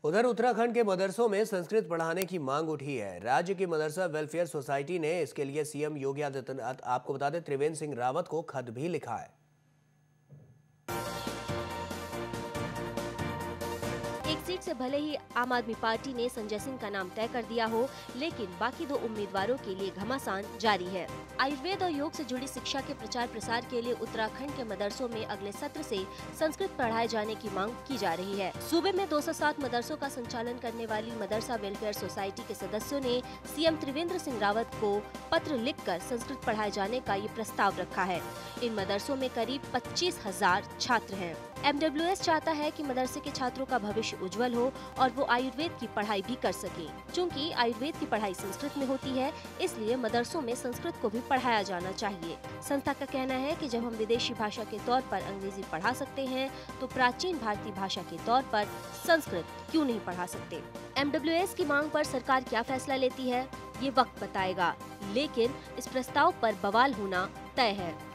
उधर उत्तराखंड के मदरसों में संस्कृत पढ़ाने की मांग उठी है। राज्य की मदरसा वेलफेयर सोसाइटी ने इसके लिए सीएम योगी आदित्यनाथ, आपको बता दें, त्रिवेंद्र सिंह रावत को खत भी लिखा है। एक सीट से भले ही आम आदमी पार्टी ने संजय सिंह का नाम तय कर दिया हो, लेकिन बाकी दो उम्मीदवारों के लिए घमासान जारी है। आयुर्वेद और योग से जुड़ी शिक्षा के प्रचार प्रसार के लिए उत्तराखंड के मदरसों में अगले सत्र से संस्कृत पढ़ाए जाने की मांग की जा रही है। सूबे में 207 मदरसों का संचालन करने वाली मदरसा वेलफेयर सोसाइटी के सदस्यों ने सीएम त्रिवेंद्र सिंह रावत को पत्र लिखकर संस्कृत पढ़ाए जाने का ये प्रस्ताव रखा है। इन मदरसों में करीब 25,000 छात्र हैं। MWS चाहता है कि मदरसे के छात्रों का भविष्य उज्जवल हो और वो आयुर्वेद की पढ़ाई भी कर सके। चूंकि आयुर्वेद की पढ़ाई संस्कृत में होती है, इसलिए मदरसों में संस्कृत को भी पढ़ाया जाना चाहिए। संस्था का कहना है कि जब हम विदेशी भाषा के तौर पर अंग्रेजी पढ़ा सकते हैं, तो प्राचीन भारतीय भाषा के तौर पर संस्कृत क्यों नहीं पढ़ा सकते। MWS की मांग पर सरकार क्या फैसला लेती है, ये वक्त बताएगा, लेकिन इस प्रस्ताव पर बवाल होना तय है।